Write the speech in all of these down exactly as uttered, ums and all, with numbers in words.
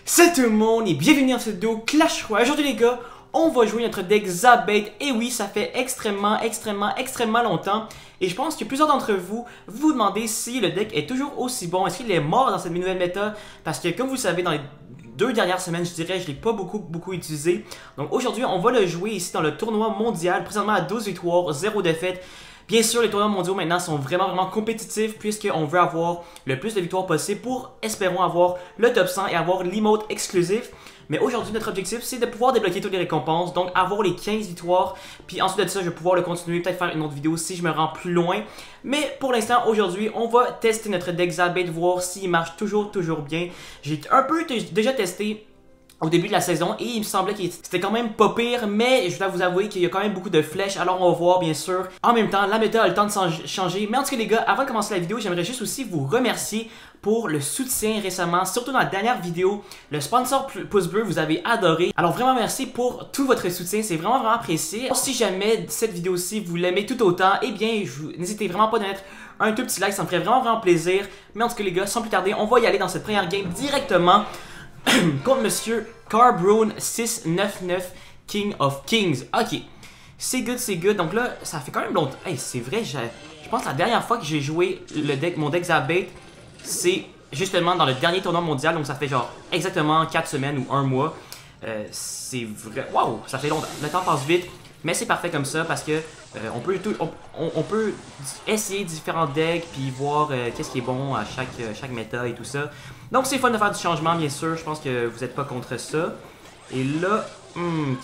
Salut tout le monde et bienvenue dans cette vidéo Clash Royale. Aujourd'hui les gars, on va jouer notre deck Zabait. Et oui, ça fait extrêmement, extrêmement, extrêmement longtemps. Et je pense que plusieurs d'entre vous vous vous demandez si le deck est toujours aussi bon. Est-ce qu'il est mort dans cette nouvelle méta? Parce que comme vous le savez, dans les deux dernières semaines, je dirais, je ne l'ai pas beaucoup, beaucoup utilisé. Donc aujourd'hui, on va le jouer ici dans le tournoi mondial. Présentement à douze victoires, zéro défaite. Bien sûr, les tournois mondiaux maintenant sont vraiment vraiment compétitifs puisqu'on veut avoir le plus de victoires possible pour, espérons, avoir le top cent et avoir l'emote exclusif. Mais aujourd'hui, notre objectif, c'est de pouvoir débloquer toutes les récompenses, donc avoir les quinze victoires. Puis ensuite de ça, je vais pouvoir le continuer, peut-être faire une autre vidéo si je me rends plus loin. Mais pour l'instant, aujourd'hui, on va tester notre deck Zabait, voir s'il marche toujours, toujours bien. J'ai un peu déjà testé au début de la saison et il me semblait que c'était quand même pas pire, mais je dois vous avouer qu'il y a quand même beaucoup de flèches, alors on va voir bien sûr. En même temps, la méta a le temps de changer, mais en tout cas les gars, avant de commencer la vidéo, j'aimerais juste aussi vous remercier pour le soutien récemment, surtout dans la dernière vidéo, le sponsor pouce bleu, vous avez adoré. Alors vraiment merci pour tout votre soutien, c'est vraiment vraiment apprécié. Si jamais cette vidéo-ci vous l'aimez tout autant, eh bien n'hésitez vraiment pas à mettre un tout petit like, ça me ferait vraiment vraiment plaisir. Mais en tout cas les gars, sans plus tarder, on va y aller dans cette première game directement contre Monsieur Carbrown six neuf neuf King of Kings. Ok, c'est good, c'est good. Donc là, ça fait quand même longtemps. Hey, c'est vrai, je pense que la dernière fois que j'ai joué le deck, mon deck Zabait, c'est justement dans le dernier tournoi mondial. Donc ça fait genre exactement quatre semaines ou un mois. Euh, c'est vrai. Waouh, ça fait longtemps. Le temps passe vite. Mais c'est parfait comme ça parce que euh, on, peut tout, on, on, on peut essayer différents decks puis voir euh, qu'est-ce qui est bon à chaque, euh, chaque méta et tout ça. Donc c'est fun de faire du changement bien sûr, je pense que vous n'êtes pas contre ça. Et là, hmm,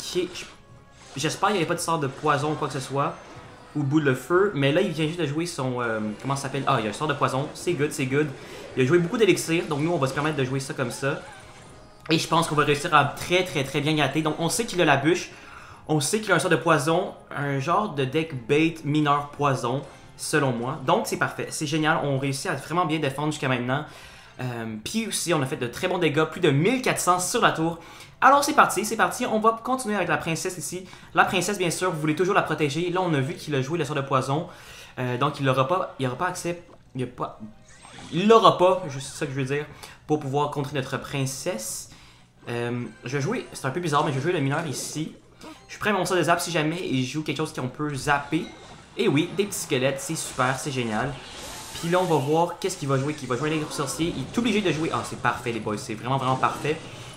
j'espère qu'il n'y avait pas de sort de poison ou quoi que ce soit, ou boule de feu, mais là il vient juste de jouer son, euh, comment ça s'appelle? Ah, il y a un sort de poison, c'est good, c'est good. Il a joué beaucoup d'élixir, donc nous on va se permettre de jouer ça comme ça. Et je pense qu'on va réussir à très très très bien gratter, donc on sait qu'il a la bûche. On sait qu'il a un sort de poison, un genre de deck bait mineur poison, selon moi. Donc c'est parfait, c'est génial, on réussit à vraiment bien défendre jusqu'à maintenant. Euh, Puis aussi on a fait de très bons dégâts, plus de mille quatre cents sur la tour. Alors c'est parti, c'est parti, on va continuer avec la princesse ici. La princesse bien sûr, vous voulez toujours la protéger. Là on a vu qu'il a joué le sort de poison, euh, donc il n'aura pas, il aura pas accès, il aura pas, il l'aura pas, c'est ça que je veux dire, pour pouvoir contrer notre princesse. Euh, je vais jouer, c'est un peu bizarre mais je vais jouer le mineur ici. Je suis prêt à mon sort de zap si jamais il joue quelque chose qu'on peut zapper. Et oui, des petits squelettes, c'est super, c'est génial. Puis là, on va voir qu'est-ce qu'il va jouer. Qu'il va jouer un nègre sorcier. Il est obligé de jouer. Ah, c'est parfait, les boys. C'est vraiment, vraiment parfait.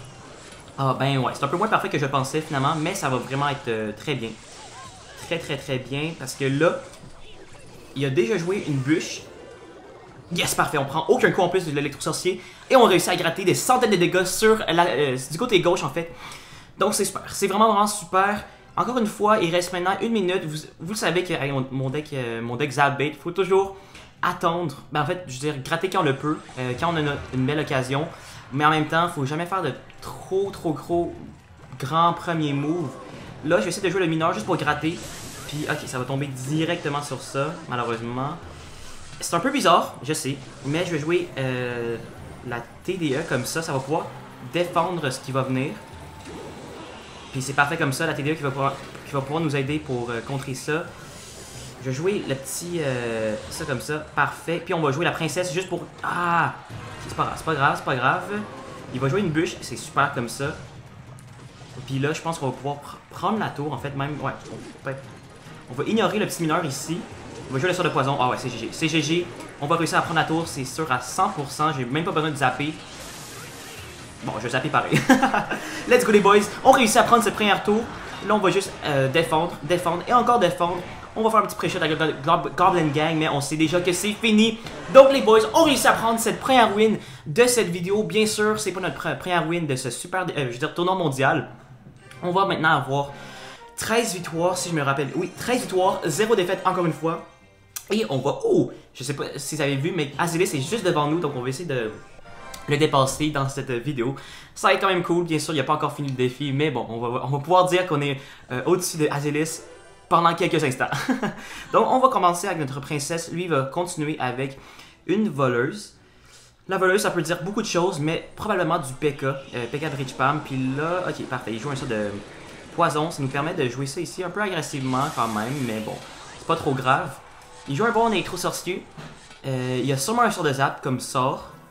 Ah, ben ouais. C'est un peu moins parfait que je pensais finalement. Mais ça va vraiment être euh, très bien. Très, très, très bien. Parce que là, il a déjà joué une bûche. Yes, parfait. On prend aucun coup en plus de l'électro-sorcier. Et on réussit à gratter des centaines de dégâts sur la, euh, du côté gauche, en fait. Donc, c'est super. C'est vraiment, vraiment super. Encore une fois, il reste maintenant une minute. Vous, vous le savez que avec mon, mon deck, euh, mon deck Zabait, il faut toujours attendre, ben en fait, je veux dire, gratter quand on le peut, euh, quand on a une, une belle occasion, mais en même temps, il faut jamais faire de trop, trop gros, grands premiers moves. Là, je vais essayer de jouer le mineur juste pour gratter, puis ok, ça va tomber directement sur ça, malheureusement. C'est un peu bizarre, je sais, mais je vais jouer euh, la T D E comme ça, ça va pouvoir défendre ce qui va venir. Puis c'est parfait comme ça, la T D E qui va pouvoir, qui va pouvoir nous aider pour euh, contrer ça. Je vais jouer le petit, euh, ça comme ça, parfait. Puis on va jouer la princesse juste pour... Ah! C'est pas grave, c'est pas grave, c'est pas grave. Il va jouer une bûche, c'est super comme ça. Puis là, je pense qu'on va pouvoir pr prendre la tour, en fait, même... Ouais, on, peut... on va ignorer le petit mineur ici. On va jouer le sort de poison. Ah ouais, c'est G G. C'est G G. On va réussir à prendre la tour, c'est sûr, à cent pour cent. J'ai même pas besoin de zapper. Bon, je vais zapper pareil. Let's go les boys. On réussit à prendre cette première tour. Là, on va juste euh, défendre, défendre et encore défendre. On va faire un petit pré-shot avec le Goblin Gang, mais on sait déjà que c'est fini. Donc les boys, on réussit à prendre cette première win de cette vidéo. Bien sûr, c'est pas notre première win de ce super, euh, je veux dire, tournoi mondial. On va maintenant avoir treize victoires, si je me rappelle. Oui, treize victoires, zéro défaite encore une fois. Et on va... Oh! Je sais pas si vous avez vu, mais Azelis est juste devant nous, donc on va essayer de le dépasser dans cette vidéo. Ça va être quand même cool, bien sûr, il n'a pas encore fini le défi, mais bon, on va, on va pouvoir dire qu'on est euh, au-dessus de Azelis pendant quelques instants. Donc on va commencer avec notre princesse. Lui va continuer avec une voleuse. La voleuse, ça peut dire beaucoup de choses, mais probablement du P K, euh, P K Bridge Pam. Puis là, ok, parfait, il joue un sort de poison. Ça nous permet de jouer ça ici un peu agressivement quand même, mais bon, c'est pas trop grave. Il joue un bon électro sorcier. Euh, il y a sûrement un sort de zap comme sort.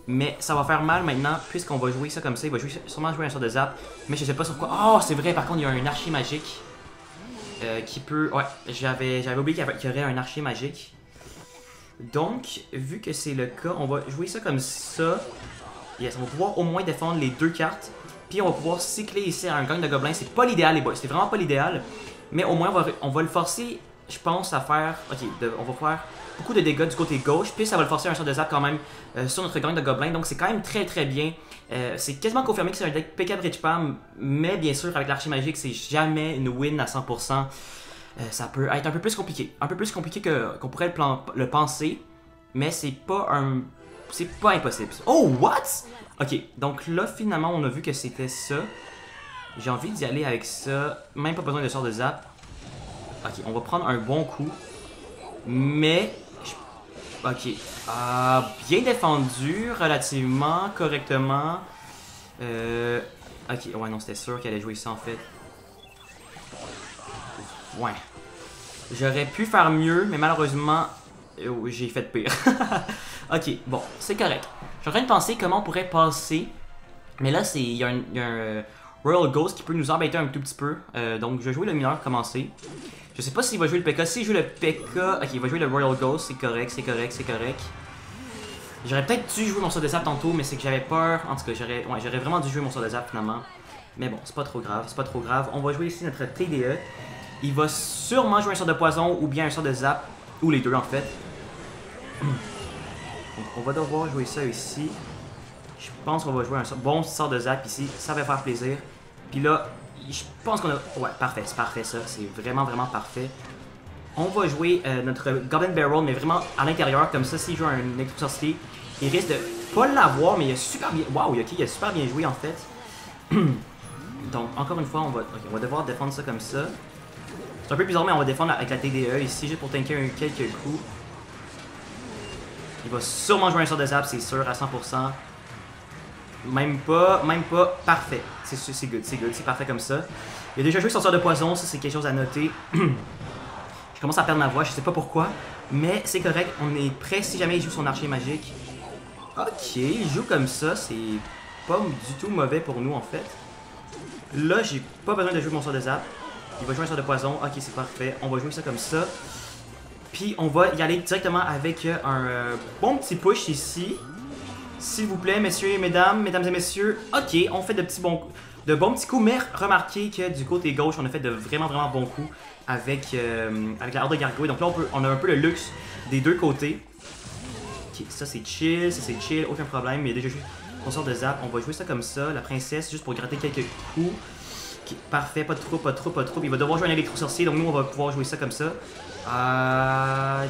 Mais ça va faire mal maintenant, puisqu'on va jouer ça comme ça. Il va jouer, sûrement jouer un sort de zap. Mais je sais pas sur quoi. Oh, c'est vrai, par contre, il y a un archer magique. Euh, qui peut... Ouais, j'avais oublié qu'il y aurait un archer magique. Donc, vu que c'est le cas, on va jouer ça comme ça. Yes, on va pouvoir au moins défendre les deux cartes. Puis on va pouvoir cycler ici à un gang de gobelins. C'est pas l'idéal, les boys. C'est vraiment pas l'idéal. Mais au moins, on va, on va le forcer, je pense, à faire... Ok, de, on va faire beaucoup de dégâts du côté gauche. Puis ça va le forcer à un sort de zap quand même euh, sur notre gang de gobelins. Donc c'est quand même très très bien. Euh, c'est quasiment confirmé que c'est un deck P K Bridge Spam. Mais bien sûr, avec l'archer magique, c'est jamais une win à cent pour cent. Euh, ça peut être un peu plus compliqué. Un peu plus compliqué qu'on qu'on pourrait le, plan, le penser. Mais c'est pas un... C'est pas impossible. Oh, what? Ok, donc là, finalement, on a vu que c'était ça. J'ai envie d'y aller avec ça. Même pas besoin de sort de zap. Ok, on va prendre un bon coup. Mais... Ok. Euh, bien défendu, relativement, correctement. Euh... Ok, ouais, non, c'était sûr qu'elle allait jouer ça, en fait. Ouais. J'aurais pu faire mieux, mais malheureusement, oh, j'ai fait pire. Ok, bon, c'est correct. Je suis en train de penser comment on pourrait passer. Mais là, il y a un, y a un euh, Royal Ghost qui peut nous embêter un tout petit peu. Euh, donc, je vais jouer le mineur commencer. Je sais pas s'il va jouer le P K. S'il joue le P K, ok, il va jouer le Royal Ghost. C'est correct, c'est correct, c'est correct. J'aurais peut-être dû jouer mon sort de zap tantôt, mais c'est que j'avais peur. En tout cas, j'aurais ouais, j'aurais vraiment dû jouer mon sort de zap finalement. Mais bon, c'est pas trop grave, c'est pas trop grave. On va jouer ici notre T D E. Il va sûrement jouer un sort de poison ou bien un sort de zap. Ou les deux en fait. Donc, on va devoir jouer ça ici. Je pense qu'on va jouer un bon sort de zap ici. Ça va faire plaisir. Puis là, je pense qu'on a... Ouais, parfait, c'est parfait ça. C'est vraiment, vraiment parfait. On va jouer euh, notre Goblin Barrel, mais vraiment à l'intérieur. Comme ça, s'il joue un électrosorcier, il risque de pas l'avoir, mais il a super bien... Waouh, ok, il a super bien joué en fait. Donc, encore une fois, on va, okay, on va devoir défendre ça comme ça. C'est un peu bizarre, mais on va défendre avec la T D E ici, juste pour tanker quelques coups. Il va sûrement jouer un sort de zap, c'est sûr, à cent pour cent. Même pas, même pas, parfait. C'est good, c'est good, c'est parfait comme ça. Il a déjà joué son sort de poison, ça c'est quelque chose à noter. Je commence à perdre ma voix, je sais pas pourquoi. Mais c'est correct, on est prêt si jamais il joue son archer magique. Ok, il joue comme ça, c'est pas du tout mauvais pour nous en fait. Là, j'ai pas besoin de jouer mon sort de zap. Il va jouer un sort de poison, ok c'est parfait. On va jouer ça comme ça. Puis on va y aller directement avec un euh, bon petit push ici. S'il vous plaît, messieurs et mesdames, mesdames et messieurs. Ok, on fait de petits bons, de bons petits coups, mais remarquez que du côté gauche, on a fait de vraiment vraiment bons coups avec, euh, avec la horde de gargouilles. Donc là, on, peut, on a un peu le luxe des deux côtés. Ok, ça c'est chill, ça c'est chill, aucun problème. Il y a déjà joué son sort de zap. On va jouer ça comme ça, la princesse, juste pour gratter quelques coups. Okay, parfait, pas de troupe, pas de troupe, pas de troupe. Il va devoir jouer un électro-sorcier, donc nous on va pouvoir jouer ça comme ça. Euh...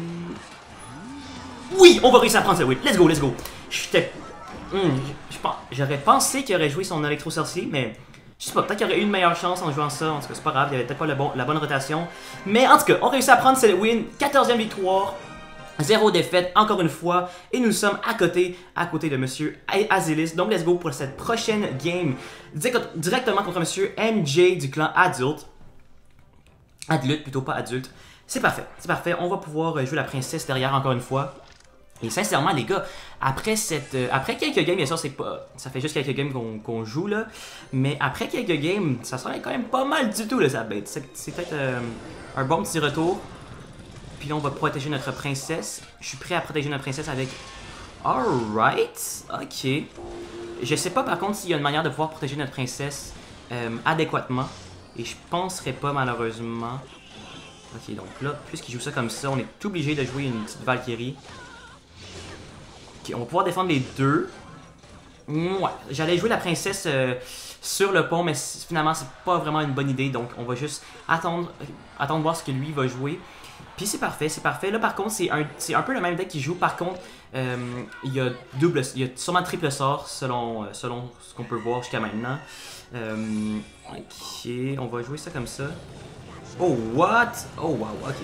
Oui, on va réussir à prendre ça, oui. Let's go, let's go. J'étais... Hmm, J'aurais pensé qu'il aurait joué son électro-sorcier, mais... Je sais pas, peut-être qu'il aurait eu une meilleure chance en jouant ça. En tout cas, c'est pas grave, il y avait peut-être pas le bon, la bonne rotation. Mais en tout cas, on réussit à prendre cette win. quatorzième victoire. Zéro défaite, encore une fois. Et nous sommes à côté, à côté de Monsieur Azelis. Donc, let's go pour cette prochaine game. Directement contre Monsieur M J du clan Adulte. Adulte, plutôt pas adulte. C'est parfait, c'est parfait. On va pouvoir jouer la princesse derrière encore une fois. Et sincèrement, les gars, après cette, euh, après quelques games, bien sûr, c'est pas, ça fait juste quelques games qu'on qu'on joue là, mais après quelques games, ça serait quand même pas mal du tout là, ça bête. C'est peut-être euh, un bon petit retour. Puis là, on va protéger notre princesse. Je suis prêt à protéger notre princesse avec. Alright, ok. Je sais pas par contre s'il y a une manière de pouvoir protéger notre princesse euh, adéquatement, et je penserais pas malheureusement. Ok, donc là, puisqu'il joue ça comme ça, on est obligé de jouer une petite Valkyrie. Ok, on va pouvoir défendre les deux. Ouais, j'allais jouer la princesse euh, sur le pont, mais finalement, c'est pas vraiment une bonne idée. Donc, on va juste attendre, attendre voir ce que lui va jouer. Puis c'est parfait, c'est parfait. Là, par contre, c'est un, un peu le même deck qu'il joue. Par contre, euh, il y a double, il y a sûrement triple sort selon, selon ce qu'on peut voir jusqu'à maintenant. Euh, ok, on va jouer ça comme ça. Oh, what? Oh, wow, ok.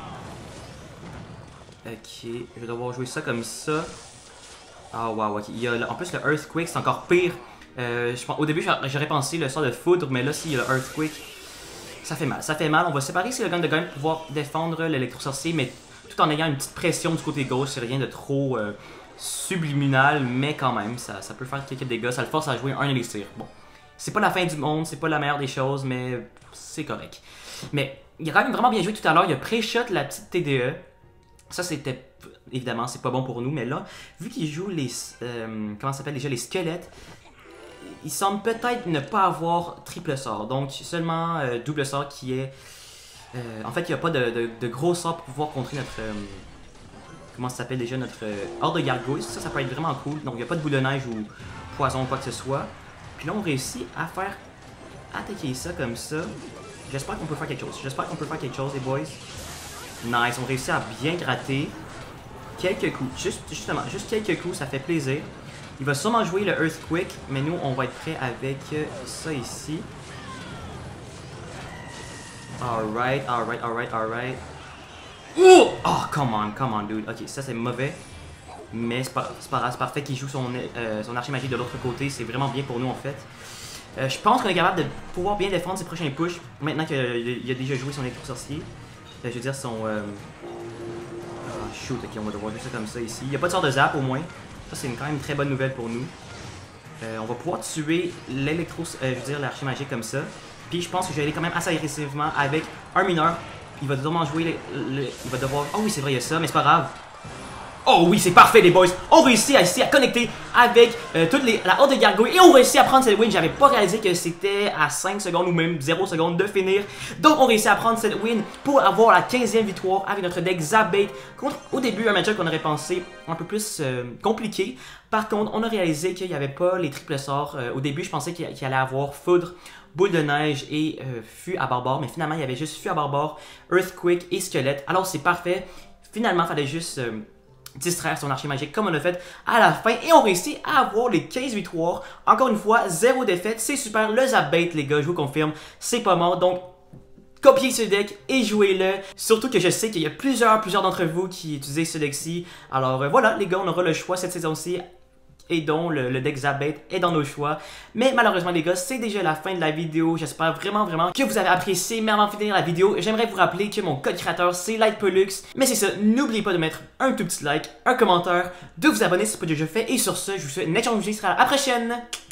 Ok, je vais devoir jouer ça comme ça. Ah, oh, wow, ok. Il y a, en plus, le Earthquake, c'est encore pire. Euh, je pense, au début, j'aurais pensé le sort de foudre, mais là, s'il y a le Earthquake, ça fait mal. Ça fait mal. On va séparer ici le gun de gun pour pouvoir défendre l'électro-sorcier, mais tout en ayant une petite pression du côté gauche. C'est rien de trop, euh, subliminal, mais quand même, ça, ça peut faire quelques dégâts, ça le force à jouer un élixir. Bon, c'est pas la fin du monde, c'est pas la meilleure des choses, mais c'est correct. Mais il a quand même vraiment bien joué tout à l'heure, il a pré-shot la petite T D E. Ça, c'était, évidemment, c'est pas bon pour nous, mais là, vu qu'il joue les, euh, comment ça s'appelle déjà, les squelettes, il semble peut-être ne pas avoir triple sort, donc seulement euh, double sort qui est... Euh, en fait, il n'y a pas de, de, de gros sort pour pouvoir contrer notre... Euh, comment ça s'appelle déjà, notre euh, horde de gargouilles. Ça, ça peut être vraiment cool. Donc, il n'y a pas de boule de neige ou poison ou quoi que ce soit. Puis là, on réussit à faire attaquer ça comme ça. J'espère qu'on peut faire quelque chose. J'espère qu'on peut faire quelque chose, les boys. Nice, on réussit à bien gratter. Quelques coups. Juste, justement, juste quelques coups, ça fait plaisir. Il va sûrement jouer le Earthquake, mais nous, on va être prêt avec ça ici. Alright, alright, alright, alright. Oh! Oh, come on, come on, dude. Ok, ça c'est mauvais. Mais c'est pas, pas grave, c'est parfait qu'il joue son, euh, son archer magique de l'autre côté. C'est vraiment bien pour nous en fait. Euh, je pense qu'on est capable de pouvoir bien défendre ses prochains pushs. Maintenant qu'il a déjà joué son électro-sorcier. Euh, je veux dire son... Euh... Oh, shoot, ok, on va devoir jouer ça comme ça ici. Il n'y a pas de sort de zap au moins. Ça c'est quand même une très bonne nouvelle pour nous. Euh, on va pouvoir tuer l'électro... Euh, je veux dire l'archer magique comme ça. Puis je pense que je vais aller quand même assez agressivement avec un mineur. Il va devoir jouer, le, le, il va devoir... Oh oui, c'est vrai, il y a ça, mais c'est pas grave. Oh oui, c'est parfait les boys. On réussit à, ici, à connecter avec euh, toutes les, la horde de gargouilles. Et on réussit à prendre cette win. J'avais pas réalisé que c'était à cinq secondes ou même zéro secondes de finir. Donc on réussit à prendre cette win pour avoir la quinzième victoire avec notre deck Zapbait. Contre au début un match-up qu'on aurait pensé un peu plus euh, compliqué. Par contre, on a réalisé qu'il n'y avait pas les triples sorts. Euh, au début, je pensais qu'il qu allait avoir Foudre, Boule de neige et euh, Fût à barbare. Mais finalement, il y avait juste Fût à barbare, Earthquake et Squelette. Alors c'est parfait. Finalement, il fallait juste... Euh, distraire son archer magique comme on l'a fait à la fin et on réussit à avoir les quinze victoires. Encore une fois, zéro défaite, c'est super. Le Zapbait, les gars, je vous confirme, c'est pas mort. Donc, copiez ce deck et jouez-le. Surtout que je sais qu'il y a plusieurs, plusieurs d'entre vous qui utilisent ce deck-ci. Alors euh, voilà, les gars, on aura le choix cette saison-ci. Et donc le, le deck Zapbait est dans nos choix. Mais malheureusement les gars, c'est déjà la fin de la vidéo. J'espère vraiment vraiment que vous avez apprécié. Mais avant de finir la vidéo, j'aimerais vous rappeler que mon code créateur c'est LightPollux. Mais c'est ça, n'oubliez pas de mettre un tout petit like, un commentaire, de vous abonner si ce n'est pas déjà fait. Et sur ce, je vous souhaite une excellente journée, à la prochaine.